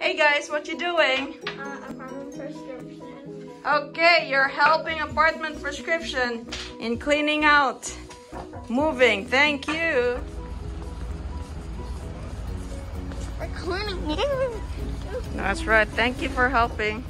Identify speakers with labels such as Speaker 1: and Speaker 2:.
Speaker 1: Hey guys, what you doing?
Speaker 2: Apartment prescription.
Speaker 1: Okay, you're helping apartment prescription in cleaning out, moving. Thank you.
Speaker 2: We're cleaning.
Speaker 1: That's right. Thank you for helping.